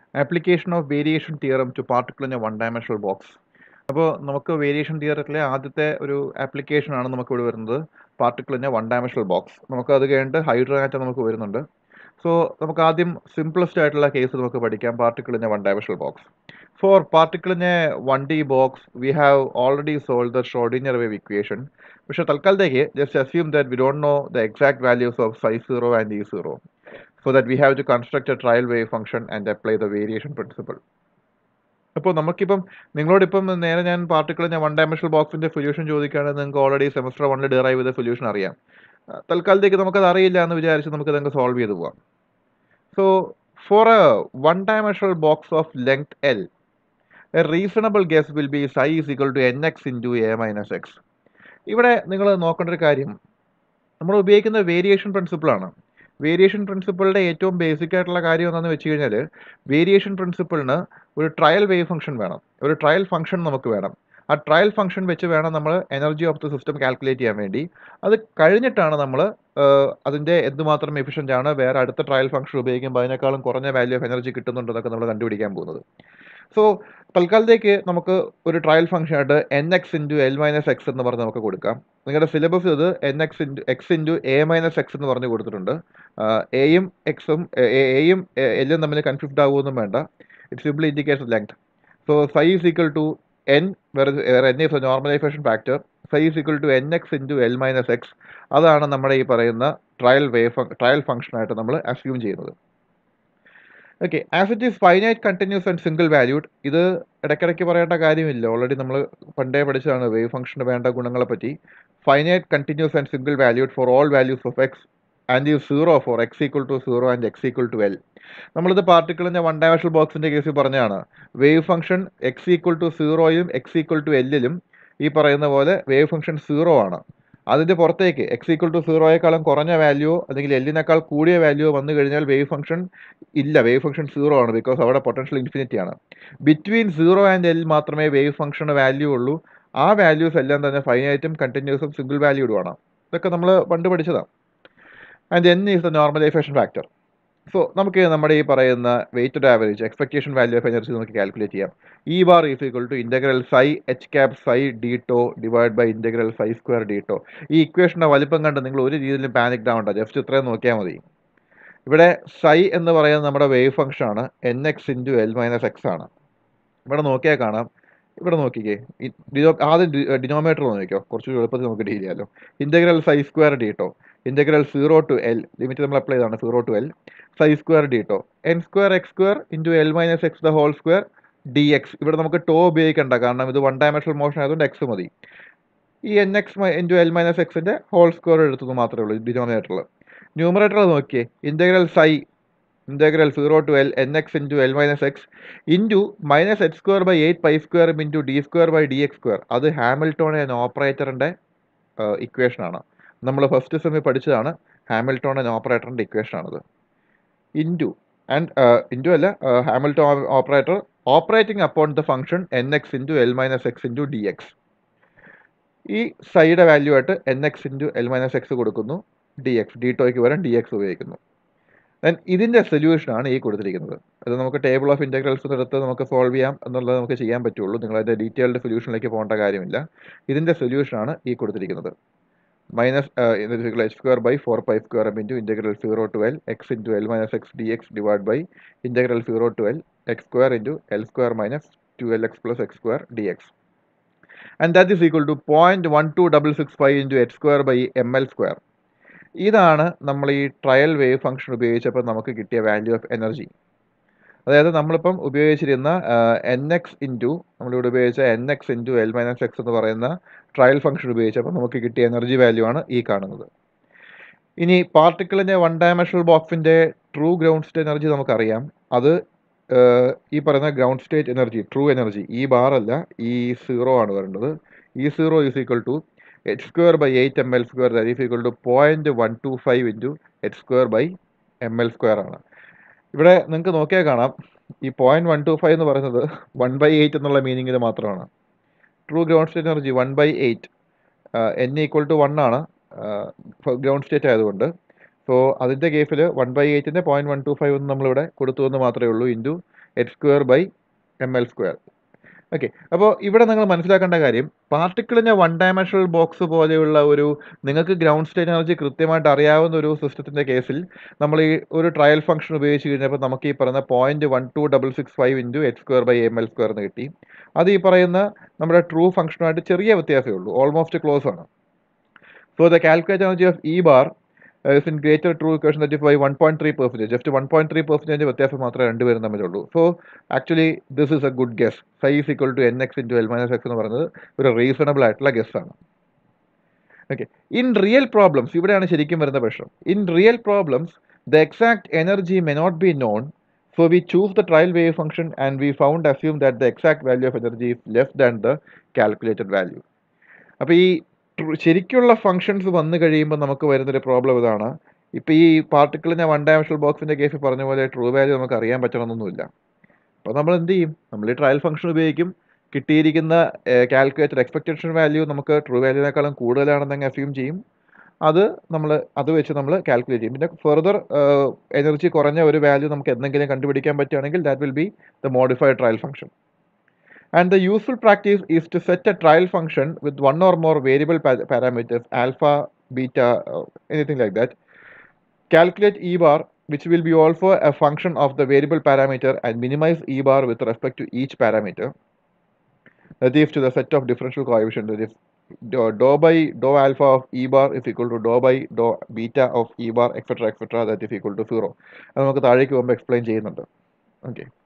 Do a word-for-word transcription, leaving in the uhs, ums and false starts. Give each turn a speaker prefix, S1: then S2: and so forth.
S1: Application of variation theorem to particle in a one dimensional box. അപ്പോൾ നമുക്ക് variation തിയറത്തിലെ ആദ്യത്തെ ഒരു ആപ്ലിക്കേഷൻ ആണ് നമുക്ക് ഇവിടെ വരുന്നത് particle in a one dimensional box. നമുക്ക് അത് കഴിഞ്ഞിട്ട് ഹൈഡ്രോആറ്റം നമുക്ക് വരുന്നുണ്ട്. സോ നമുക്ക് ആദ്യം സിംപ്ലസ്റ്റ് ആയിട്ടുള്ള കേസ് നമുക്ക് പഠിക്കാം, particle in a one dimensional box. For particle in a one D box we have already solve the Schrödinger wave equation. പക്ഷേ തൽക്കാലത്തേക്ക് just assume that we don't know the exact values of psi zero and E zero. So that we have to construct a trial wave function and apply the variation principle. അപ്പോൾ നമുക്കിപ്പം നിങ്ങളോടിപ്പം നേരെ ഞാൻ particle ഞാൻ one dimensional ബോക്സിന്റെ solution ചോദിക്കുകയാണെങ്കിൽ നിങ്ങൾക്ക് already semester വണ്ണിൽ derive ചെയ്ത സൊല്യൂഷൻ അറിയാം. തൽക്കാലത്തേക്ക് നമുക്കത് അറിയില്ല എന്ന് വിചാരിച്ച് നമുക്ക് നിങ്ങൾക്ക് സോൾവ് ചെയ്ത് പോവാം. So for a one dimensional box of length L, a reasonable guess will be psi is equal to N X into A minus X. ഇവിടെ നിങ്ങൾ നോക്കേണ്ട ഒരു കാര്യം, നമ്മൾ ഉപയോഗിക്കുന്ന വേരിയേഷൻ പ്രിൻസിപ്പിളാണ്. വേരിയേഷൻ പ്രിൻസിപ്പിളിൻ്റെ ഏറ്റവും ബേസിക് ആയിട്ടുള്ള കാര്യം എന്താണെന്ന് വെച്ച് കഴിഞ്ഞാൽ, വേരിയേഷൻ പ്രിൻസിപ്പിളിന് ഒരു ട്രയൽ വേവ് ഫംഗ്ഷൻ വേണം, ഒരു ട്രയൽ ഫംഗ്ഷൻ നമുക്ക് വേണം. ആ ട്രയൽ ഫംഗ്ഷൻ വെച്ച് വേണം നമ്മൾ energy of the system calculate ചെയ്യാൻ വേണ്ടി. അത് കഴിഞ്ഞിട്ടാണ് നമ്മൾ അതിൻ്റെ എന്തുമാത്രം എഫിഷ്യൻ്റ് ആണ്, വേറെ അടുത്ത ട്രയൽ ഫംഗ്ഷൻ ഉപയോഗിക്കുമ്പോൾ അതിനേക്കാളും കുറഞ്ഞ വാല്യൂ ഓഫ് എനർജി കിട്ടുന്നുണ്ടെന്നൊക്കെ നമ്മൾ കണ്ടുപിടിക്കാൻ പോകുന്നത്. സോ തൽക്കാലത്തേക്ക് നമുക്ക് ഒരു ട്രയൽ ഫംഗ്ഷൻ ആയിട്ട് N X into L minus X എന്ന് പറഞ്ഞ് നമുക്ക് കൊടുക്കാം. നിങ്ങളുടെ സിലബസ് ഇത് N X into X into A minus X എന്ന് പറഞ്ഞ് കൊടുത്തിട്ടുണ്ട്. എയും എക്സും എയും എല്ലും തമ്മിൽ കൺഫ്യൂസ്ഡ് ആകുമൊന്നും വേണ്ട. It simply indicates length. So psi is equal to N, വേറെ N is a normalisation factor. psi is equal to N X into L minus X. അതാണ് നമ്മുടെ ഈ പറയുന്ന ട്രയൽ വേവ് ട്രയൽ ഫംഗ്ഷനായിട്ട് നമ്മൾ അസ്യൂം ചെയ്യുന്നത്. Okay, as it is finite continuous and single valued. ഇത് ഇടയ്ക്കിടയ്ക്ക് പറയേണ്ട കാര്യമില്ല, ഓൾറെഡി നമ്മൾ പണ്ടേ പഠിച്ചതാണ് വേവ് ഫംഗ്ഷന് വേണ്ട ഗുണങ്ങളെ പറ്റി. Finite continuous and single valued for all values of X and is zero for X equal to zero and X equal to L. നമ്മളിത് പാർട്ടിക്കിളിൻ്റെ വൺ ഡയമെൻഷണൽ ബോക്സിൻ്റെ കേസിൽ പറഞ്ഞതാണ്. Wave function X equal to സീറോയും എക്സ് ഈക്വൽ ടു എല്ലിലും ഈ പറയുന്ന പോലെ വേവ് ഫംഗ്ഷൻ സീറോ ആണ്. അതിൻ്റെ പുറത്തേക്ക് എക്സ് ഈക്വൽ ടു സീറോയേക്കാളും കുറഞ്ഞ വാല്യൂ അല്ലെങ്കിൽ എല്ലിനേക്കാൾ കൂടിയ വാല്യൂ വന്നു കഴിഞ്ഞാൽ വേവ് ഫംഗ്ഷൻ ഇല്ല, വേവ് ഫംഗ്ഷൻ സീറോ ആണ്, ബിക്കോസ് അവിടെ പൊട്ടൻഷ്യൽ ഇൻഫിനിറ്റി ആണ്. ബിറ്റ്വീൻ സീറോ ആൻഡ് എൽ മാത്രമേ വേവ് ഫംഗ്ഷന് വാല്യൂ ഉള്ളൂ. ആ വാല്യൂസ് എല്ലാം തന്നെ ഫൈനൈറ്റും കണ്ടിന്യൂസും സിംഗിൾ വാല്യൂഡുമാണ്. ഇതൊക്കെ നമ്മൾ പണ്ട് പഠിച്ചതാണ്. And N is the normalisation factor. So നമുക്ക് നമ്മുടെ ഈ പറയുന്ന weighted average expectation value of energy നമുക്ക് കാൽക്കുലേറ്റ് ചെയ്യാം. E bar is equal to integral psi H cap psi D tau divide by integral psi square D tau. ഈ ഇക്വേഷൻ്റെ വലിപ്പം കണ്ട് നിങ്ങൾ ഒരു രീതിയിലും പാനിക് ആവണ്ട, ജസ്റ്റ് ഇത്രയും നോക്കിയാൽ മതി. ഇവിടെ സൈ എന്ന് പറയുന്നത് നമ്മുടെ വേവ് ഫംഗ്ഷൻ ആണ്, N X into L minus X ആണ്. ഇവിടെ നോക്കിയാൽ കാണാം, ഇവിടെ നോക്കിക്കേ, ആദ്യം ഡിനോമിനേറ്റർ നോക്കിക്കോ, കുറച്ച് എളുപ്പത്തിൽ നമുക്ക് ഡീൽ ചെയ്യാമല്ലോ. Integral psi square D tau, integral zero to L, limit നമ്മൾ അപ്ലൈ ചെയ്താണ് zero to L, psi square D tau, N square X square into L minus X the whole square D X. ഇവിടെ നമുക്ക് tau ഉപയോഗിക്കണ്ട, കാരണം ഇത് one dimensional motion ആയതുകൊണ്ട് X മതി. ഈ എൻ എക്സ് ഇൻറ്റു എൽ മൈനസ് എക്സിൻ്റെ ഹോൾ സ്ക്വയർ എടുത്തത് മാത്രമേ ഉള്ളൂ ഡിനോമിനേറ്ററിൽ. ന്യൂമറേറ്റർ നോക്കിയേ, integral psi integral zero to L N X into L minus X into minus H square by eight pi square into D square by D X square. അത് Hamiltonian ഓപ്പറേറ്ററിൻ്റെ ഇക്വേഷനാണ്. നമ്മൾ first സെമ്മിൽ പഠിച്ചതാണ് ഹാമിൽട്ടോണിയൻ ഓപ്പറേറ്ററിൻ്റെ ഇക്വേഷനാണത്. Into and into അല്ല, Hamilton operator operating upon the function N X into L minus X into D X. ഈ സൈയുടെ വാല്യൂ ആയിട്ട് N X into L minus X കൊടുക്കുന്നു, ഡി എക്സ് ഡി ടോയ്ക്ക് വരാൻ ഡി എക്സ് ഉപയോഗിക്കുന്നു. ദെൻ ഇതിൻ്റെ സൊല്യൂഷനാണ് ഈ കൊടുത്തിരിക്കുന്നത്. അത് നമുക്ക് ടേബിൾ ഓഫ് ഇൻ്റഗ്രൽസ് എടുത്ത് നമുക്ക് സോൾവ് ചെയ്യാം എന്നുള്ളത് നമുക്ക് ചെയ്യാൻ പറ്റുള്ളൂ. നിങ്ങളതിൻ്റെ ഡീറ്റെയിൽഡ് സൊല്യൂഷനിലേക്ക് പോകേണ്ട കാര്യമില്ല. ഇതിൻ്റെ സൊല്യൂഷനാണ് ഈ കൊടുത്തിരിക്കുന്നത്. Minus H square by four pi square M into integral zero to L X into L minus X D X divide by integral zero to L X square into L square minus two L X plus X square D X. And that is equal to point one two double six five into H square by M L square. ഇതാണ് നമ്മൾ ഈ trial wave function ഉപയോഗിച്ചപ്പോൾ നമുക്ക് കിട്ടിയ value of energy. അതായത് നമ്മളിപ്പം ഉപയോഗിച്ചിരുന്ന N X into നമ്മളിവിടെ ഉപയോഗിച്ച N X into L minus X എന്ന് പറയുന്ന ട്രയൽ ഫംഗ്ഷൻ ഉപയോഗിച്ചപ്പോൾ നമുക്ക് കിട്ടിയ എനർജി വാല്യൂ ആണ് ഈ കാണുന്നത്. ഇനി പാർട്ടിക്കിളിൻ്റെ വൺ ഡയമെൻഷണൽ ബോക്സിൻ്റെ ട്രൂ ഗ്രൗണ്ട് സ്റ്റേറ്റ് എനർജി നമുക്കറിയാം. അത് ഈ പറയുന്ന ground state energy, true energy, E bar അല്ല, ഈ സീറോ ആണ് വരേണ്ടത്. E zero is equal to H square by eight M L square that is equal to point one two five into H square by M L square ആണ്. ഇവിടെ നിങ്ങൾക്ക് നോക്കിയാൽ കാണാം, ഈ point one two five എന്ന് പറയുന്നത് one by eight എന്നുള്ള മീനിങ്ങിൽ മാത്രമാണ്. True ground state energy one by eight, N equal to one ആണ് ഗ്രൗണ്ട് സ്റ്റേറ്റ് ആയതുകൊണ്ട്. സോ അതിൻ്റെ കേസിൽ വൺ ബൈ എയ്റ്റിൻ്റെ പോയിൻറ്റ് വൺ ടു ഫൈവ് എന്ന് നമ്മളിവിടെ കൊടുത്തു എന്ന് മാത്രമേ ഉള്ളൂ, into H square by M L square. Okay, അപ്പോൾ ഇവിടെ നിങ്ങൾ മനസ്സിലാക്കേണ്ട കാര്യം, പാർട്ടിക്കിളിൻ്റെ വൺ ഡയമെൻഷണൽ ബോക്സ് പോലെയുള്ള ഒരു നിങ്ങൾക്ക് ഗ്രൗണ്ട് സ്റ്റേറ്റ് എനർജി കൃത്യമായിട്ട് അറിയാവുന്ന ഒരു സിസ്റ്റത്തിൻ്റെ കേസിൽ നമ്മൾ ഈ ഒരു ട്രയൽ ഫംഗ്ഷൻ ഉപയോഗിച്ച് കഴിഞ്ഞപ്പോൾ നമുക്ക് ഈ പറയുന്ന point one two double six five into H square by M L square എന്ന് കിട്ടി. അത് ഈ പറയുന്ന നമ്മുടെ ട്രൂ ഫംഗ്ഷനുമായിട്ട് ചെറിയ വ്യത്യാസമേ ഉള്ളൂ, ഓൾമോസ്റ്റ് ക്ലോസ് ആണ്. So the calculate energy of E bar is in greater true equation that is by one point three percentage. Just one point three percentage വ്യത്യാസം മാത്രമേ രണ്ടുപേരും തമ്മിലുള്ളൂ. So actually this is a good guess. Psi is equal to N X into L minus X എന്ന് പറയുന്നത് ഒരു reasonable ആയിട്ടുള്ള guess ആണ്. Okay, in real problems ഇവിടെയാണ് ശരിക്കും വരുന്ന പ്രശ്നം. In real problems the exact energy may not be known. So we choose the trial wave function and we found assume that the exact value of energy is less than the calculated value. അപ്പോൾ ഈ ശരിക്കുള്ള functions വന്നു കഴിയുമ്പോൾ നമുക്ക് വരുന്നൊരു problem ഇതാണ്. ഇപ്പോൾ ഈ പാർട്ടിക്കിളിനെ വൺ ഡയമെൻഷണൽ ബോക്സിൻ്റെ കേസിൽ പറഞ്ഞ പോലെ ട്രൂ വാല്യൂ നമുക്ക് അറിയാൻ പറ്റണമെന്നൊന്നുമില്ല. അപ്പോൾ നമ്മൾ എന്ത് ചെയ്യും? നമ്മൾ ഈ ട്രയൽ ഫംഗ്ഷൻ ഉപയോഗിക്കും. കിട്ടിയിരിക്കുന്ന കാൽക്കുലേറ്റഡ് എക്സ്പെക്റ്റേഷൻ വാല്യൂ നമുക്ക് ട്രൂ വാല്യൂവിനേക്കാളും കൂടുതലാണെന്നങ്ങ് അസ്യൂം ചെയ്യും. അത് നമ്മൾ അത് വെച്ച് നമ്മൾ കാൽക്കുലേറ്റ് ചെയ്യും. പിന്നെ ഫെർദർ എനർജി കുറഞ്ഞ ഒരു വാല്യൂ നമുക്ക് എന്തെങ്കിലും കണ്ടുപിടിക്കാൻ പറ്റുകയാണെങ്കിൽ that will be the modified trial function. And the useful practice is to set a trial function with one or more variable pa parameters, alpha, beta, uh, anything like that. Calculate E bar, which will be also a function of the variable parameter, and minimize E bar with respect to each parameter. That is to the set of differential coefficients. That is dou, dou by dou alpha of E bar is equal to dou by dou beta of E bar, et cetera, et cetera. That is equal to zero. അത് നമുക്ക് താഴേക്ക് പോകുമ്പോൾ explain ചെയ്യുന്നുണ്ട്. Okay.